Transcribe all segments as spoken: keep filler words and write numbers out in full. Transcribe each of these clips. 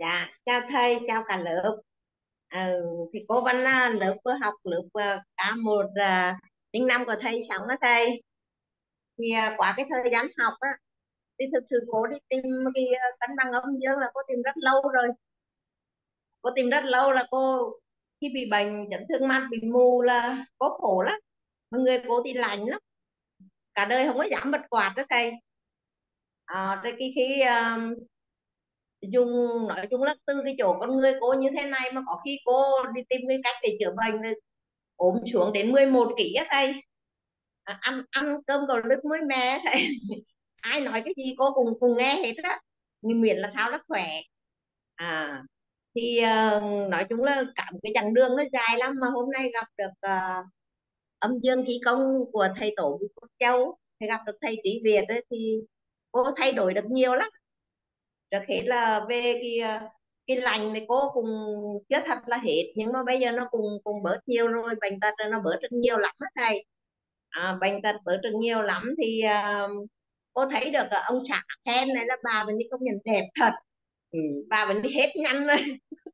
Dạ, chào thầy, chào cả lớp. Ừ, thì cô Văn à, lớp vừa học lớp à, cả một à, linh năm của thầy xong đó thầy. Thì à, qua cái thời gian học á, thì thực sự cô đi tìm cái à, cân bằng âm dương là cô tìm rất lâu rồi. Cô tìm rất lâu là cô khi bị bệnh chấn thương mắt bị mù là cô khổ lắm. Mà người cô thì lạnh lắm, cả đời không có dám bật quạt đó thầy. À, rồi khi khi à, dùng nói chung là từ cái chỗ con người cô như thế này mà có khi cô đi tìm cái cách để chữa bệnh rồi ốm xuống đến mười một ký á thầy. À, ăn ăn cơm cầu lứt mới mè thầy. Ai nói cái gì cô cùng cùng nghe hết á, miễn là sao nó khỏe. À thì uh, nói chung là cả một cái chặng đường nó dài lắm mà hôm nay gặp được uh, âm dương khí công của thầy tổ Vũ Quốc Châu, thầy gặp được thầy Trí Việt ấy, thì cô thay đổi được nhiều lắm. Trước hết là về cái ờ, cái lành thì cô cũng chưa thật là hết, nhưng mà bây giờ nó cũng cũng bớt nhiều rồi, bệnh tật nó bớt rất nhiều lắm á thầy. À, bệnh tật bớt rất nhiều lắm thì à, cô thấy được là ông xã khen này là bà mình đi công nhận đẹp thật. Ừ, bà mình đi hết nhanh rồi.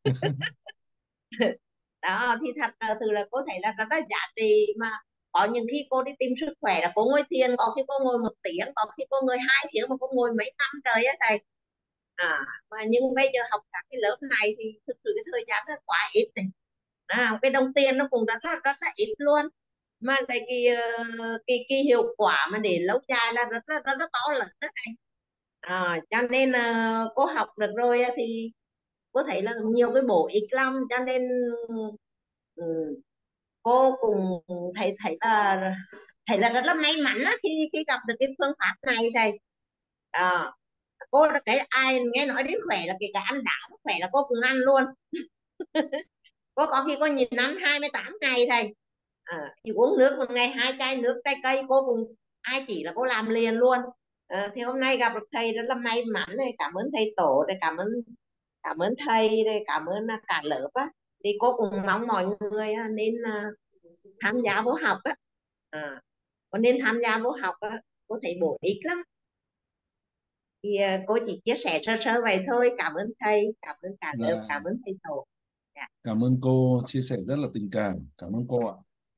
Đó thì thật là từ là cô thấy là rất là giá trị mà. Có những khi cô đi tìm sức khỏe là cô ngồi thiền, có khi cô ngồi một tiếng, có khi cô ngồi hai tiếng, mà cô ngồi mấy năm trời á thầy. À mà nhưng bây giờ học các cái lớp này thì thực sự cái thời gian nó quá ít này. À, cái đồng tiền nó cũng rất là rất là ít luôn, mà lại cái ờ, cái cái hiệu quả mà để lâu dài là rất là rất là to lớn đó này. À, cho nên là cô học được rồi á thì cô thấy là nhiều cái bổ ích lắm, cho nên ừ, cô cũng thấy thấy là thấy là rất là may mắn á, khi khi gặp được cái phương pháp này thầy. À, cô là cái ai nghe nói đến khỏe là cái cả ăn đảo khỏe là cô cũng ăn luôn. Cô có khi cô nhìn ăn hai mươi tám ngày thầy. À, thì uống nước một ngày hai chai nước trái cây cô cũng ai chỉ là cô làm liền luôn. À, thì hôm nay gặp được thầy rất là may mắn này, cảm ơn thầy tổ đây, cảm ơn cảm ơn thầy đây, cảm ơn à, cả lớp á. Thì cô cũng mong mọi người à, nên à, tham gia vô học á. À, có nên tham gia vô học á, cô thấy bổ ích lắm. Thì à, cô chỉ chia sẻ sơ sơ vậy thôi, cảm ơn thầy, cảm ơn cả lớp, Dạ, cảm ơn thầy tổ. Dạ. cảm ơn cô chia sẻ rất là tình cảm. Cảm ơn cô ạ.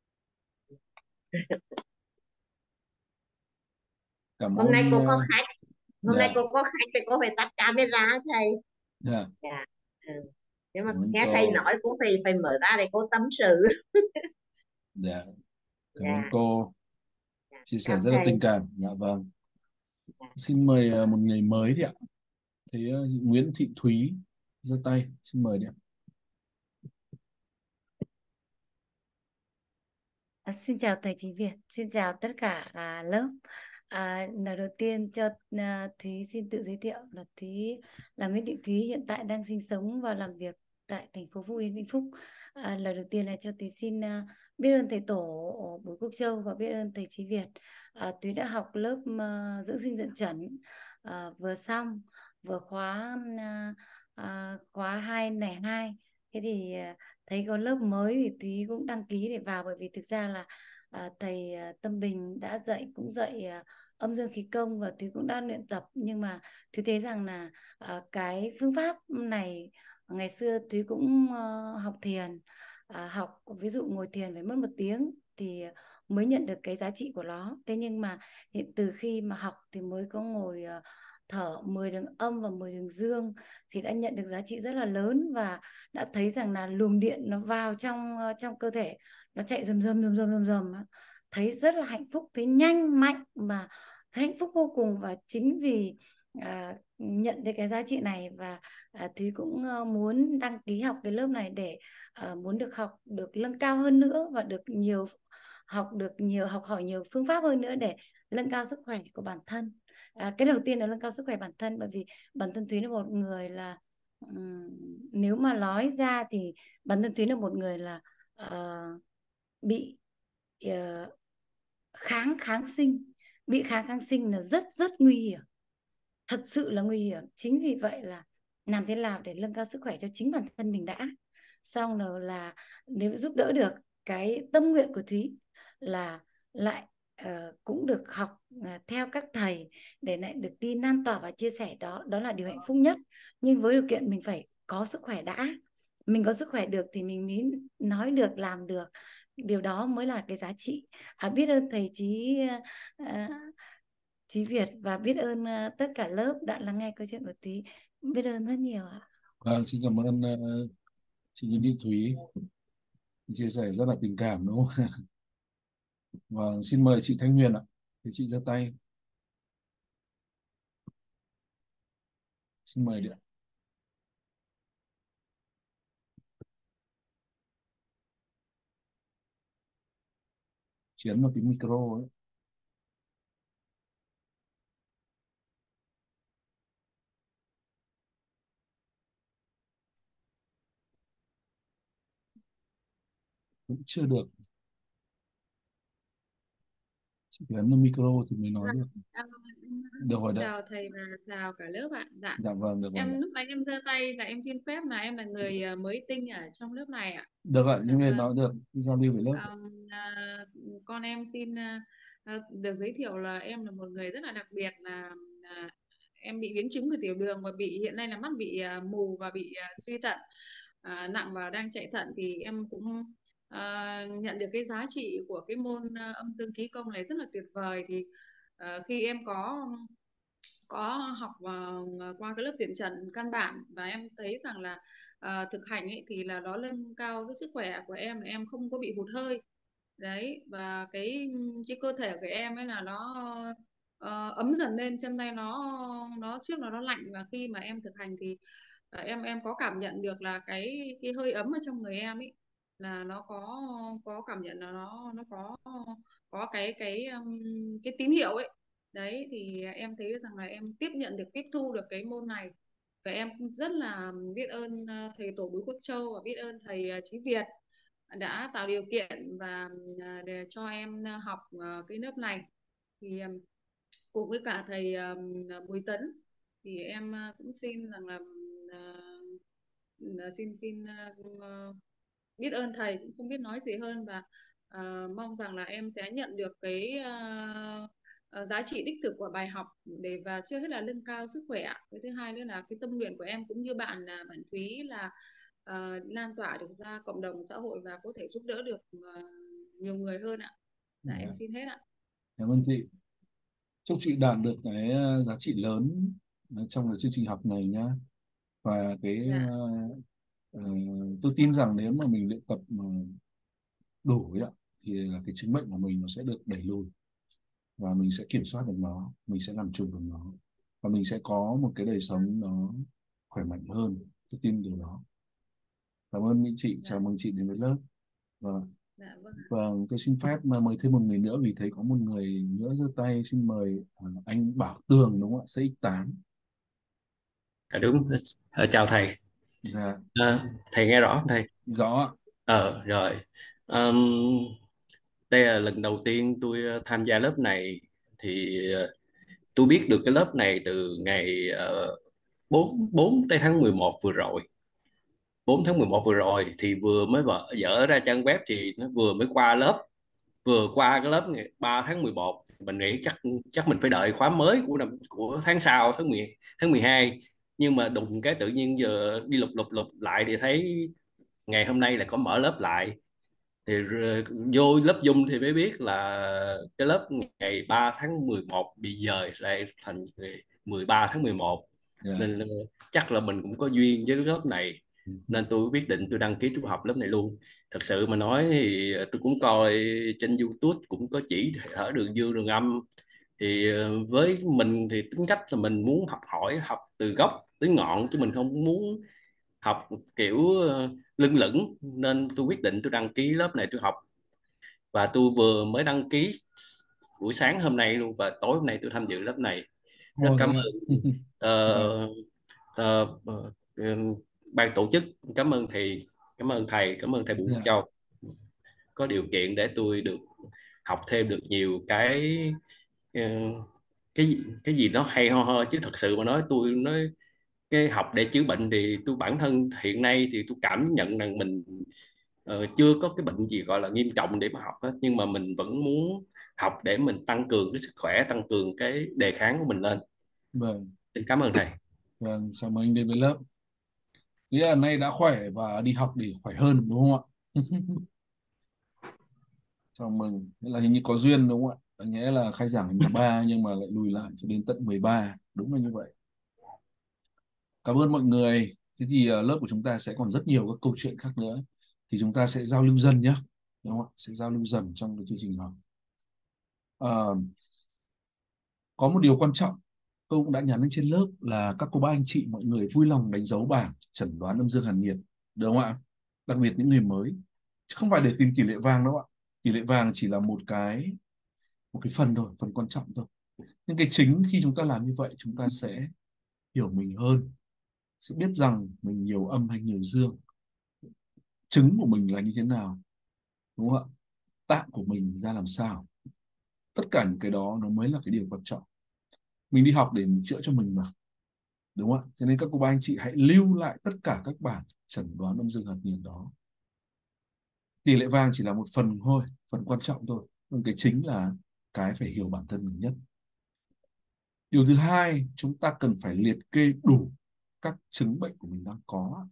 Cảm Hôm nay ơn. cô có ờ, khách, hôm nay Dạ, cô có khách thì cô phải tắt camera thầy. dạ, Dạ. Ừ. Nhưng mà cảm ơn nghe thầy cô. nói cô phải phải mở ra để cô tâm sự. Dạ, cảm ơn Dạ. cô Dạ. chia sẻ Chào rất là thầy. tình cảm. Dạ vâng. Dạ. Xin mời ờ, một người mới đi ạ. Thế ờ, Nguyễn Thị Thúy giơ tay. Xin mời đi ạ. À, xin chào thầy Chí Việt, xin chào tất cả à, lớp. À, lời đầu tiên cho à, Thúy xin tự giới thiệu là Thúy là Nguyễn Thị Thúy, hiện tại đang sinh sống và làm việc tại thành phố Phúc Yên, Vĩnh Phúc. À, lời đầu tiên là cho Thúy xin à, biết ơn thầy tổ Bùi Quốc Châu và biết ơn thầy Chí Việt. À, Thúy đã học lớp à, dưỡng sinh dẫn chuẩn à, vừa xong, vừa khóa à, à, khóa hai này hai. Thế thì à, thấy có lớp mới thì Thúy cũng đăng ký để vào, bởi vì thực ra là à, thầy à, Tâm Bình đã dạy cũng dạy à, âm dương khí công và Thúy cũng đã luyện tập, nhưng mà Thúy thấy rằng là à, cái phương pháp này ngày xưa Thúy cũng ờ, học thiền, à, học ví dụ ngồi thiền phải mất một tiếng thì mới nhận được cái giá trị của nó. Thế nhưng mà hiện từ khi mà học thì mới có ngồi ờ, thở mười đường âm và mười đường dương thì đã nhận được giá trị rất là lớn, và đã thấy rằng là luồng điện nó vào trong ờ, trong cơ thể, nó chạy rầm rầm rầm rầm rầm rầm á. Thấy rất là hạnh phúc, thấy nhanh mạnh mà thấy hạnh phúc vô cùng. Và chính vì à, nhận thấy cái giá trị này, và à, Thúy cũng ờ, muốn đăng ký học cái lớp này để à, muốn được học được nâng cao hơn nữa, và được nhiều học được nhiều học hỏi nhiều phương pháp hơn nữa để nâng cao sức khỏe của bản thân. À, cái đầu tiên là nâng cao sức khỏe bản thân, bởi vì bản thân Thúy là một người là ừm, nếu mà nói ra thì bản thân Thúy là một người là ờ, bị ờ, kháng kháng sinh, bị kháng kháng sinh là rất rất nguy hiểm, thật sự là nguy hiểm. Chính vì vậy là làm thế nào để nâng cao sức khỏe cho chính bản thân mình đã, xong rồi là nếu giúp đỡ được cái tâm nguyện của Thúy là lại ờ, cũng được học ờ, theo các thầy để lại được tin lan tỏa và chia sẻ, đó đó là điều hạnh phúc nhất. Nhưng với điều kiện mình phải có sức khỏe đã. Mình có sức khỏe được thì mình mới nói được, làm được. Điều đó mới là cái giá trị. À, biết ơn thầy Chí à, Chí Việt, và biết ơn à, tất cả lớp đã lắng nghe câu chuyện của Thúy. Biết ơn rất nhiều ạ. Vâng, xin cảm ơn ờ, chị Nguyễn Thị Thúy, chia sẻ rất là tình cảm đúng không? Vâng, xin mời chị Thanh Huyền ạ. Thì chị giơ tay. Xin mời đi ạ. Chị ấn vào cái micro ấy. Cũng chưa được. Chị phải ấn vào micro thì mới nói Dạ, được. em, Được rồi xin đấy. chào thầy và chào cả lớp ạ. Dạ, Dạ vâng, được rồi ạ. em lúc nãy em giơ tay, dạ em xin phép là em là người ờ, mới tinh ở trong lớp này ạ. Được ạ, Dạ những người vâng. nói được. Giao lưu với lớp. Ờm, à, con em xin à, à, được giới thiệu là em là một người rất là đặc biệt, là à, em bị biến chứng của tiểu đường và bị hiện nay là mắt bị à, mù và bị à, suy thận à, nặng và đang chạy thận. Thì em cũng à, nhận được cái giá trị của cái môn à, âm dương khí công này rất là tuyệt vời. Thì à, khi em có có học vào qua cái lớp tuyển trần căn bản, và em thấy rằng là ờ, thực hành ấy thì là nó nâng cao cái sức khỏe của em, là em không có bị hụt hơi đấy, và cái cái cơ thể của em ấy là nó ờ, ấm dần lên, chân tay nó nó trước nó nó lạnh, và khi mà em thực hành thì ờ, em em có cảm nhận được là cái cái hơi ấm ở trong người em ấy, là nó có có cảm nhận là nó nó có có cái cái um, cái tín hiệu ấy. Đấy thì em thấy rằng là em tiếp nhận được, tiếp thu được cái môn này, và em cũng rất là biết ơn ờ, thầy tổ Bùi Quốc Châu và biết ơn thầy ờ, Chí Việt đã tạo điều kiện và ờ, để cho em ờ, học ờ, cái lớp này. Thì ừm, cùng với cả thầy ừm, Bùi Tấn, thì em ờ, cũng xin rằng là ờ, ờ, xin xin ờ, ờ, biết ơn thầy, cũng không biết nói gì hơn, và ờ, mong rằng là em sẽ nhận được cái ờ, ờ, giá trị đích thực của bài học, để và chưa hết là nâng cao sức khỏe. Cái thứ hai nữa là cái tâm nguyện của em cũng như bạn là bạn Thúy là ờ, lan tỏa được ra cộng đồng xã hội và có thể giúp đỡ được ờ, nhiều người hơn ạ. Dạ Dạ. em xin hết ạ. Cảm ơn chị. Chúc chị đạt được cái ờ, giá trị lớn ờ, trong cái chương trình học này nhá. Và cái Dạ. ờ, ờ, tôi tin rằng nếu mà mình luyện tập mà đủ ấy ạ, thì là cái chứng bệnh của mình nó sẽ được đẩy lùi, và mình sẽ kiểm soát được nó, mình sẽ làm chủ được nó, và mình sẽ có một cái đời sống nó khỏe mạnh hơn. Tôi tin điều đó. Cảm ơn những chị, chào Dạ. mừng chị đến với lớp. Vâng. Dạ vâng ạ. Vâng, tôi xin phép mà mời thêm một người nữa, vì thấy có một người nữa giơ tay. Xin mời à, anh Bảo Tường đúng không ạ? xê ích tám. À, đúng. Ờ, chào thầy. Dạ, Ờ, thầy nghe rõ không thầy? rõ ạ. Ờ rồi. Ờm, đây là lần đầu tiên tôi ờ, tham gia lớp này. Thì ờ, tôi biết được cái lớp này từ ngày uh, bốn 4 tới tháng mười một vừa rồi. Bốn tháng mười một vừa rồi thì vừa mới vợ dở ra trang web, thì nó vừa mới qua lớp, vừa qua cái lớp ngày ba tháng mười một. Mình nghĩ chắc chắc mình phải đợi khóa mới của năm của tháng sau, tháng mười tháng mười hai. Nhưng mà đùng cái tự nhiên giờ đi lục lục lục lại thì thấy ngày hôm nay là có mở lớp lại. Thì r- vô lớp Zoom thì mới biết là cái lớp ngày ba tháng mười một bị dời lại thành ngày mười ba tháng mười một. Dạ. Nên là chắc là mình cũng có duyên với lớp này, Ừ. nên tôi quyết định tôi đăng ký tôi học lớp này luôn. Thật sự mà nói thì tôi cũng coi trên YouTube cũng có chỉ ở đường dương đường âm. Thì ờ, với mình thì tính cách là mình muốn học hỏi, học từ gốc tới ngọn, chứ mình không muốn học kiểu ờ, lưng lửng. Nên tôi quyết định tôi đăng ký lớp này tôi học, và tôi vừa mới đăng ký buổi sáng hôm nay luôn, và tối hôm nay tôi tham dự lớp này. Rất Ồ, cảm thế ạ. ơn Vâng. ờ, ờ, ờ, ừm, ban tổ chức. Cảm ơn thầy, cảm ơn thầy, cảm ơn thầy Bùi Quốc Dạ. Châu, có điều kiện để tôi được học thêm được nhiều cái ờ, cái gì cái gì nó hay ho ho. Chứ thật sự mà nói, tôi nói cái học để chữa bệnh thì tôi bản thân hiện nay thì tôi cảm nhận rằng mình ờ, chưa có cái bệnh gì gọi là nghiêm trọng để mà học hết, nhưng mà mình vẫn muốn học để mình tăng cường cái sức khỏe, tăng cường cái đề kháng của mình lên. Vâng. Xin cảm ơn thầy. Vâng, chào mừng anh đến với lớp. Nghĩa là nay đã khỏe và đi học để khỏe hơn đúng không ạ? Chào mừng. Nghĩa là hình như có duyên đúng không ạ? Nghĩa là khai giảng mười ba nhưng mà lại lùi lại cho đến tận mười ba. Đúng là như vậy. Cảm ơn mọi người. Thế thì uh, lớp của chúng ta sẽ còn rất nhiều các câu chuyện khác nữa. Thì chúng ta sẽ giao lưu dần nhé. Đúng không ạ? Sẽ giao lưu dần trong cái chương trình học. Uh, có một điều quan trọng tôi cũng đã nhắn lên trên lớp là các cô bác anh chị mọi người vui lòng đánh dấu bảng chẩn đoán âm dương hàn nhiệt, được không ạ? Đặc biệt những người mới, chứ không phải để tìm tỷ lệ vàng đâu ạ. Tỷ lệ vàng chỉ là một cái một cái phần thôi, phần quan trọng thôi. Nhưng cái chính khi chúng ta làm như vậy chúng ta sẽ hiểu mình hơn, sẽ biết rằng mình nhiều âm hay nhiều dương, trứng của mình là như thế nào, đúng không ạ? Tạng của mình ra làm sao. Tất cả những cái đó nó mới là cái điều quan trọng. Mình đi học để mình chữa cho mình mà, đúng không ạ? Cho nên các cô bác anh chị hãy lưu lại tất cả các bảng chẩn đoán âm dương hạt nhiệt đó. Tỷ lệ vàng chỉ là một phần thôi, phần quan trọng thôi. Nhưng cái chính là cái phải hiểu bản thân mình nhất. Điều thứ hai, chúng ta cần phải liệt kê đủ các chứng bệnh của mình đang có.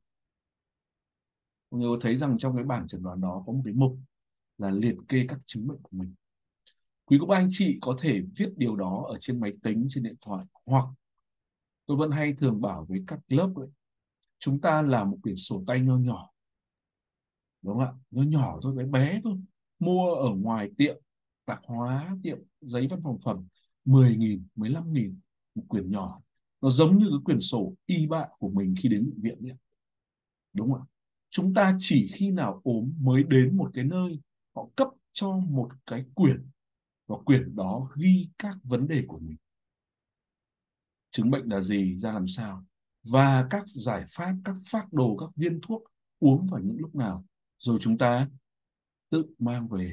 Mọi người có thấy rằng trong cái bảng chẩn đoán đó có một cái mục là liệt kê các chứng bệnh của mình. Quý cô bác anh chị có thể viết điều đó ở trên máy tính, trên điện thoại, hoặc tôi vẫn hay thường bảo với các lớp ấy, chúng ta làm một quyển sổ tay nho nhỏ, đúng không ạ? Nó nhỏ thôi, bé bé thôi. Mua ở ngoài tiệm tạp hóa, tiệm giấy văn phòng phẩm, mười nghìn, mười lăm nghìn một quyển nhỏ. Nó giống như cái quyển sổ y bạ của mình khi đến bệnh viện ấy. Đúng không ạ? Chúng ta chỉ khi nào ốm mới đến một cái nơi họ cấp cho một cái quyển, và quyển đó ghi các vấn đề của mình. Chứng bệnh là gì, ra làm sao, và các giải pháp, các phác đồ, các viên thuốc uống vào những lúc nào, rồi chúng ta tự mang về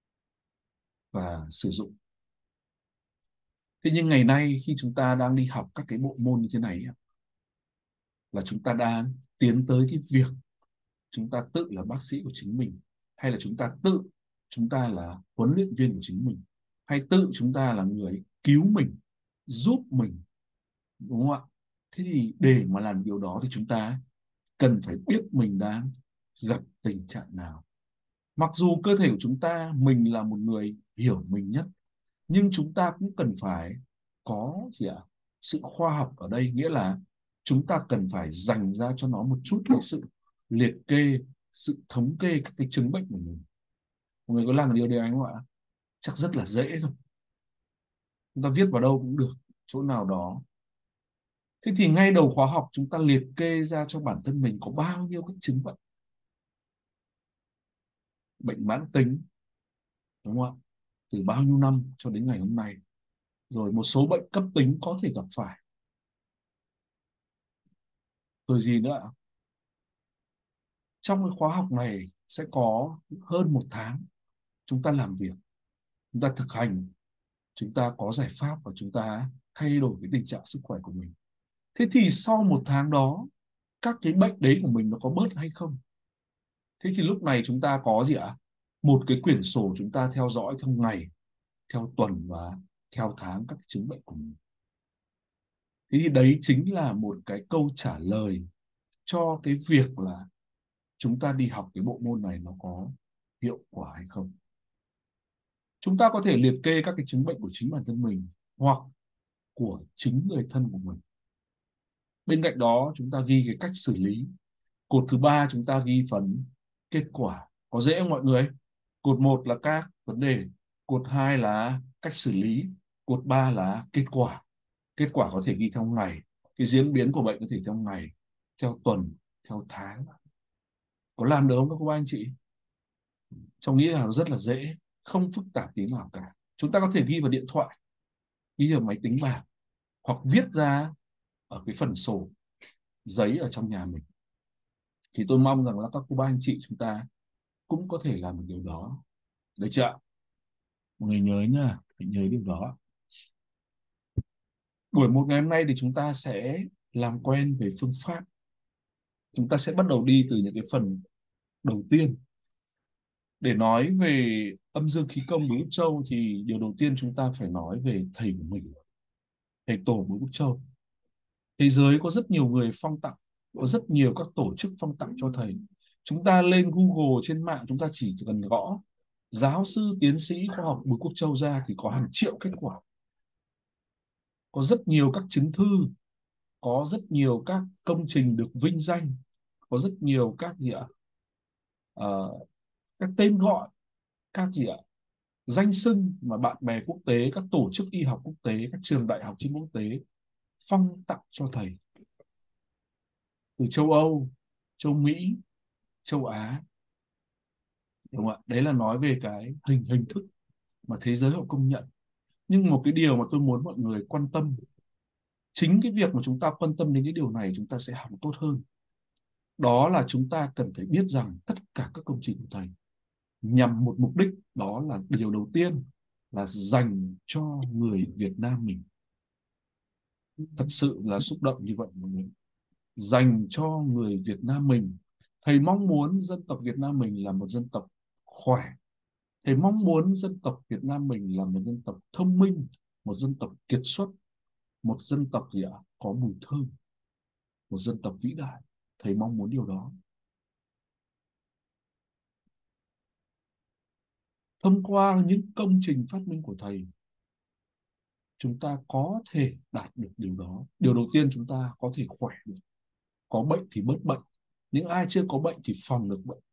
và sử dụng. Thế nhưng ngày nay khi chúng ta đang đi học các cái bộ môn như thế này là chúng ta đang tiến tới cái việc chúng ta tự là bác sĩ của chính mình, hay là chúng ta tự chúng ta là huấn luyện viên của chính mình, hay tự chúng ta là người cứu mình, giúp mình, đúng không ạ? Thế thì để mà làm điều đó thì chúng ta cần phải biết mình đang gặp tình trạng nào. Mặc dù cơ thể của chúng ta, mình là một người hiểu mình nhất, nhưng chúng ta cũng cần phải có gì ạ? Sự khoa học ở đây, nghĩa là chúng ta cần phải dành ra cho nó một chút cái sự liệt kê, sự thống kê các cái chứng bệnh của mình. Mọi người có làm được điều đấy không ạ? Chắc rất là dễ thôi. Chúng ta viết vào đâu cũng được, chỗ nào đó. Thế thì ngay đầu khóa học chúng ta liệt kê ra cho bản thân mình có bao nhiêu các chứng bệnh. Bệnh mãn tính, đúng không ạ? Từ bao nhiêu năm cho đến ngày hôm nay. Rồi một số bệnh cấp tính có thể gặp phải. Rồi gì nữa ạ? Trong cái khóa học này sẽ có hơn một tháng chúng ta làm việc, chúng ta thực hành, chúng ta có giải pháp và chúng ta thay đổi cái tình trạng sức khỏe của mình. Thế thì sau một tháng đó, các cái bệnh đấy của mình nó có bớt hay không? Thế thì lúc này chúng ta có gì ạ? Một cái quyển sổ chúng ta theo dõi theo ngày, theo tuần và theo tháng các chứng bệnh của mình. Thế thì đấy chính là một cái câu trả lời cho cái việc là chúng ta đi học cái bộ môn này nó có hiệu quả hay không. Chúng ta có thể liệt kê các cái chứng bệnh của chính bản thân mình hoặc của chính người thân của mình. Bên cạnh đó chúng ta ghi cái cách xử lý. Cột thứ ba chúng ta ghi phần kết quả. Có dễ không mọi người? Cột một là các vấn đề, cột hai là cách xử lý, cột ba là kết quả. Kết quả có thể ghi theo ngày, cái diễn biến của bệnh có thể theo ngày, theo tuần, theo tháng. Có làm được không các cô anh chị? Trong nghĩ là nó rất là dễ, không phức tạp tí nào cả. Chúng ta có thể ghi vào điện thoại, ghi vào máy tính bảng, hoặc viết ra ở cái phần sổ giấy ở trong nhà mình. Thì tôi mong rằng là các cô bác anh chị chúng ta cũng có thể làm được điều đó. Được chưa ạ? Mọi người nhớ nhá, phải nhớ điều đó. Buổi một ngày hôm nay thì chúng ta sẽ làm quen về phương pháp. Chúng ta sẽ bắt đầu đi từ những cái phần đầu tiên. Để nói về âm dương khí công Bùi Bức Châu thì điều đầu tiên chúng ta phải nói về thầy của mình, thầy tổ Bùi Bức Châu. Thế giới có rất nhiều người phong tặng Có rất nhiều các tổ chức phong tặng cho thầy. Chúng ta lên Google trên mạng, chúng ta chỉ cần gõ giáo sư tiến sĩ khoa học Bùi Quốc Châu ra thì có hàng triệu kết quả. Có rất nhiều các chứng thư, có rất nhiều các công trình được vinh danh, có rất nhiều các gì ạ? Ờ, các tên gọi, các gì ạ? Danh xưng mà bạn bè quốc tế, các tổ chức y học quốc tế, các trường đại học trên quốc tế phong tặng cho thầy. Từ châu Âu, châu Mỹ, châu Á. Đúng không ạ? Đấy là nói về cái hình hình thức mà thế giới họ công nhận. Nhưng một cái điều mà tôi muốn mọi người quan tâm, chính cái việc mà chúng ta quan tâm đến cái điều này chúng ta sẽ học tốt hơn. Đó là chúng ta cần phải biết rằng tất cả các công trình của thầy nhằm một mục đích, đó là điều đầu tiên là dành cho người Việt Nam mình. Thật sự là xúc động như vậy mọi người. Dành cho người Việt Nam mình. Thầy mong muốn dân tộc Việt Nam mình là một dân tộc khỏe. Thầy mong muốn dân tộc Việt Nam mình là một dân tộc thông minh, một dân tộc kiệt xuất, một dân tộc gì ạ? Có mùi thơm, một dân tộc vĩ đại. Thầy mong muốn điều đó. Thông qua những công trình phát minh của thầy, chúng ta có thể đạt được điều đó. Điều đầu tiên, chúng ta có thể khỏe được. Có bệnh thì bớt bệnh. Những ai chưa có bệnh thì phòng được bệnh.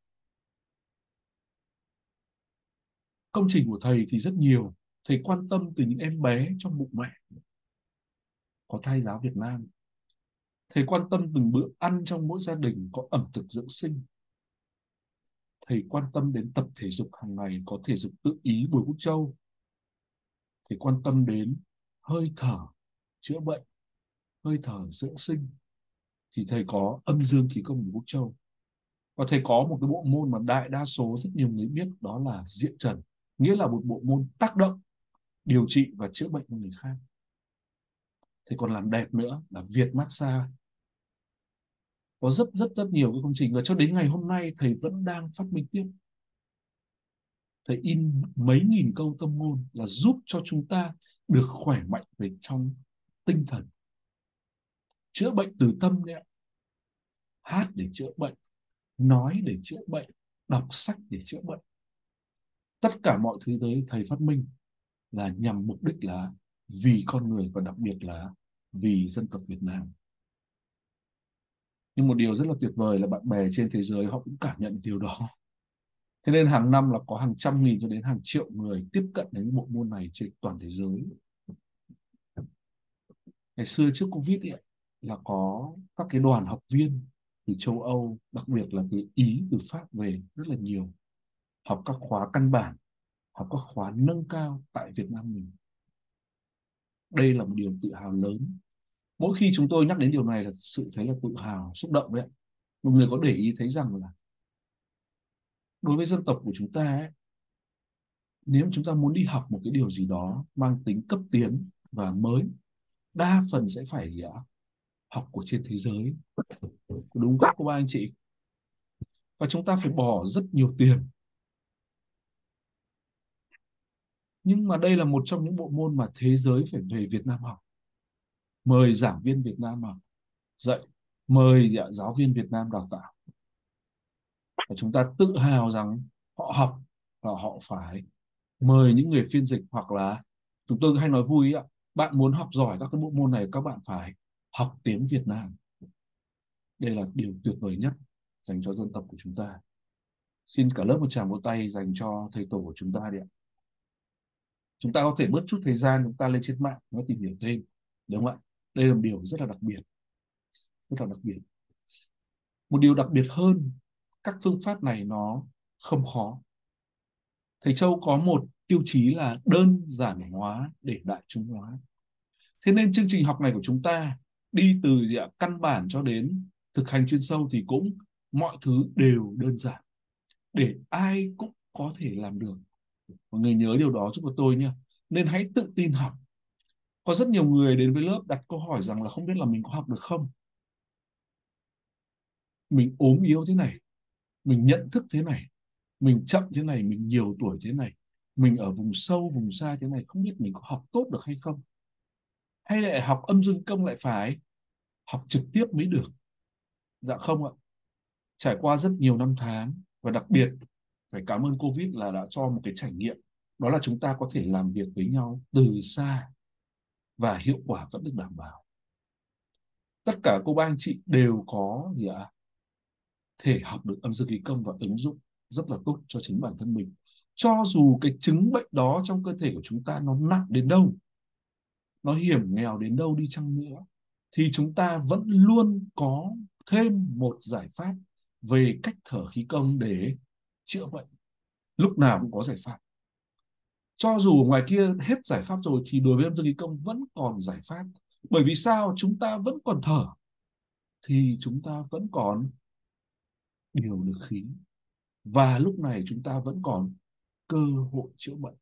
Công trình của thầy thì rất nhiều. Thầy quan tâm từ những em bé trong bụng mẹ có thai giáo Việt Nam. Thầy quan tâm từng bữa ăn trong mỗi gia đình có ẩm thực dưỡng sinh. Thầy quan tâm đến tập thể dục hàng ngày có thể dục tự ý Bùi Quốc Châu. Thầy quan tâm đến hơi thở chữa bệnh, hơi thở dưỡng sinh thì thầy có âm dương khí công Bùi Quốc Châu. Và thầy có một cái bộ môn mà đại đa số rất nhiều người biết, đó là diện trần, nghĩa là một bộ môn tác động, điều trị và chữa bệnh cho người khác. Thầy còn làm đẹp nữa là Việt Massage. Có rất rất rất nhiều cái công trình, và cho đến ngày hôm nay thầy vẫn đang phát minh tiếp. Thầy in mấy nghìn câu tâm ngôn là giúp cho chúng ta được khỏe mạnh về trong tinh thần. Chữa bệnh từ tâm đấy ạ. Hát để chữa bệnh, nói để chữa bệnh, đọc sách để chữa bệnh. Tất cả mọi thứ đấy thầy phát minh là nhằm mục đích là vì con người, và đặc biệt là vì dân tộc Việt Nam. Nhưng một điều rất là tuyệt vời là bạn bè trên thế giới họ cũng cảm nhận điều đó. Thế nên hàng năm là có hàng trăm nghìn cho đến hàng triệu người tiếp cận đến bộ môn này trên toàn thế giới. Ngày xưa trước Covid ấy, là có các cái đoàn học viên từ châu Âu, đặc biệt là từ Ý, từ Pháp về rất là nhiều. Học các khóa căn bản, học các khóa nâng cao tại Việt Nam mình. Đây là một điều tự hào lớn. Mỗi khi chúng tôi nhắc đến điều này là sự thấy là tự hào, xúc động đấy. Một người có để ý thấy rằng là đối với dân tộc của chúng ta ấy, nếu chúng ta muốn đi học một cái điều gì đó mang tính cấp tiến và mới, đa phần sẽ phải gì ạ? Học của trên thế giới. Đúng không cô ba anh chị? Và chúng ta phải bỏ rất nhiều tiền. Nhưng mà đây là một trong những bộ môn mà thế giới phải về Việt Nam học. Mời giảng viên Việt Nam học dạy, mời gì ạ? Giáo viên Việt Nam đào tạo. Và chúng ta tự hào rằng họ học và họ phải mời những người phiên dịch, hoặc là chúng tôi hay nói vui ạ, bạn muốn học giỏi các cái bộ môn này các bạn phải học tiếng Việt Nam. Đây là điều tuyệt vời nhất dành cho dân tộc của chúng ta. Xin cả lớp một tràng vỗ tay dành cho thầy tổ của chúng ta đi ạ. Chúng ta có thể bớt chút thời gian chúng ta lên trên mạng nó tìm hiểu thêm, đúng không ạ? Đây là một điều rất là đặc biệt, rất là đặc biệt. Một điều đặc biệt hơn, các phương pháp này nó không khó. Thầy Châu có một tiêu chí là đơn giản hóa để đại chúng hóa. Thế nên chương trình học này của chúng ta đi từ gì ạ? Căn bản cho đến thực hành chuyên sâu thì cũng mọi thứ đều đơn giản để ai cũng có thể làm được. Mọi người nhớ điều đó giúp cho tôi nhé. Nên hãy tự tin học. Có rất nhiều người đến với lớp đặt câu hỏi rằng là không biết là mình có học được không? Mình ốm yếu thế này, mình nhận thức thế này, mình chậm thế này, mình nhiều tuổi thế này, mình ở vùng sâu, vùng xa thế này, không biết mình có học tốt được hay không? Hay lại học âm dương công lại phải học trực tiếp mới được? Dạ không ạ. Trải qua rất nhiều năm tháng, và đặc biệt phải cảm ơn Covid là đã cho một cái trải nghiệm, đó là chúng ta có thể làm việc với nhau từ xa và hiệu quả vẫn được đảm bảo. Tất cả cô bác anh chị đều có gì ạ? Thể học được âm dương khí công và ứng dụng rất là tốt cho chính bản thân mình. Cho dù cái chứng bệnh đó trong cơ thể của chúng ta nó nặng đến đâu, nó hiểm nghèo đến đâu đi chăng nữa, thì chúng ta vẫn luôn có thêm một giải pháp về cách thở khí công để chữa bệnh. Lúc nào cũng có giải pháp. Cho dù ngoài kia hết giải pháp rồi thì đối với âm dương khí công vẫn còn giải pháp. Bởi vì sao? Chúng ta vẫn còn thở thì chúng ta vẫn còn điều được khí. Và lúc này chúng ta vẫn còn cơ hội chữa bệnh.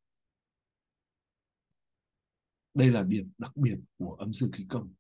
Đây là điểm đặc biệt của âm dương khí công.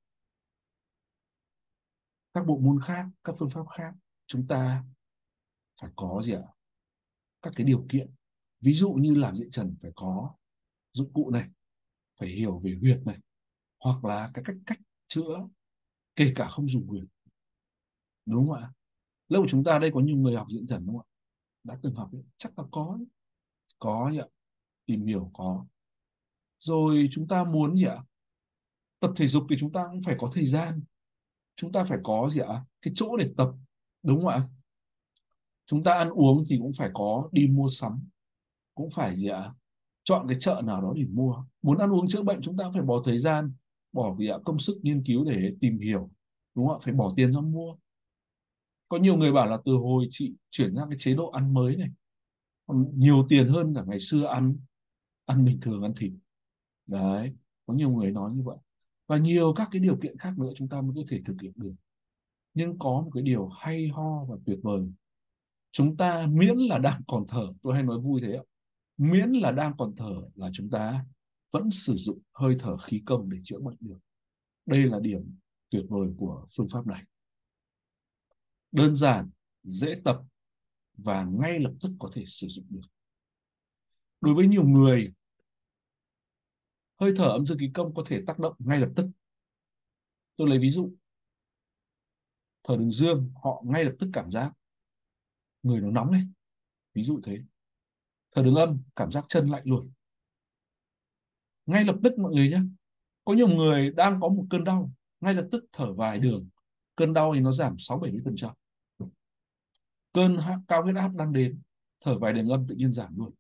Các bộ môn khác, các phương pháp khác, chúng ta phải có gì ạ? Các cái điều kiện. Ví dụ như làm diện trần phải có dụng cụ này, phải hiểu về huyệt này, hoặc là cái cách cách chữa, kể cả không dùng huyệt. Đúng không ạ? Lớp của chúng ta đây có nhiều người học diễn trần đúng không ạ? Đã từng học ấy. Chắc là có. Có ạ. Tìm hiểu có. Rồi chúng ta muốn gì ạ? Tập thể dục thì chúng ta cũng phải có thời gian. Chúng ta phải có gì ạ? Cái chỗ để tập. Đúng không ạ? Chúng ta ăn uống thì cũng phải có đi mua sắm. Cũng phải gì ạ? Chọn cái chợ nào đó để mua. Muốn ăn uống chữa bệnh chúng ta cũng phải bỏ thời gian, bỏ gì ạ? Công sức nghiên cứu để tìm hiểu. Đúng không ạ? Phải bỏ tiền ra mua. Có nhiều người bảo là từ hồi chị chuyển sang cái chế độ ăn mới này, còn nhiều tiền hơn cả ngày xưa ăn ăn bình thường, ăn thịt. Đấy, có nhiều người nói như vậy. Và nhiều các cái điều kiện khác nữa chúng ta mới có thể thực hiện được. Nhưng có một cái điều hay ho và tuyệt vời. Chúng ta miễn là đang còn thở, tôi hay nói vui thế ạ. Miễn là đang còn thở là chúng ta vẫn sử dụng hơi thở khí công để chữa bệnh được. Đây là điểm tuyệt vời của phương pháp này. Đơn giản, dễ tập và ngay lập tức có thể sử dụng được. Đối với nhiều người, hơi thở âm dương khí công có thể tác động ngay lập tức. Tôi lấy ví dụ, thở đường dương, họ ngay lập tức cảm giác người nó nóng lên. Ví dụ thế. Thở đường âm, cảm giác chân lạnh luôn. Ngay lập tức mọi người nhé. Có nhiều người đang có một cơn đau, ngay lập tức thở vài đường. Cơn đau thì nó giảm sáu bảy mươi phần trăm. Cơn cao huyết áp đang đến, thở vài đường âm tự nhiên giảm luôn.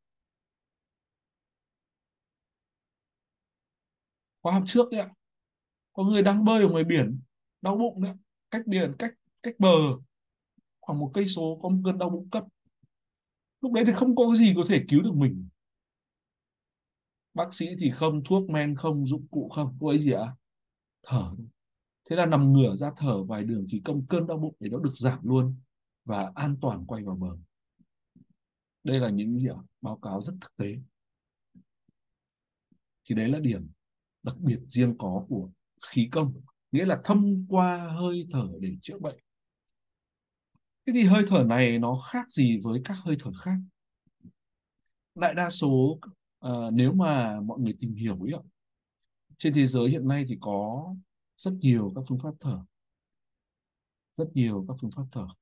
Khóa học trước đấy ạ. Có người đang bơi ở ngoài biển, đau bụng đấy, cách biển, cách cách bờ khoảng một cây số có một cơn đau bụng cấp. Lúc đấy thì không có gì có thể cứu được mình. Bác sĩ thì không, thuốc men không, dụng cụ không, có ấy gì ạ? Thở. Thế là nằm ngửa ra thở vài đường khí công, cơn đau bụng để nó được giảm luôn và an toàn quay vào bờ. Đây là những gì ạ? Báo cáo rất thực tế. Thì đấy là điểm đặc biệt riêng có của khí công, nghĩa là thông qua hơi thở để chữa bệnh. Thế thì hơi thở này nó khác gì với các hơi thở khác? Đại đa số à, nếu mà mọi người tìm hiểu ấy ạ, trên thế giới hiện nay thì có rất nhiều các phương pháp thở, rất nhiều các phương pháp thở.